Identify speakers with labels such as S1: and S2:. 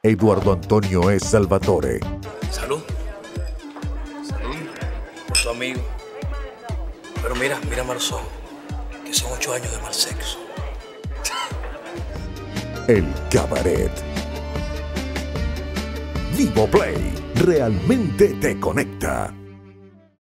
S1: Eduardo Antonio es Salvatore.
S2: Salud. Salud. Por tu amigo. Pero mírame a los ojos, que son 8 años de mal sexo.
S1: El Cabaret. Vivo Play realmente te conecta.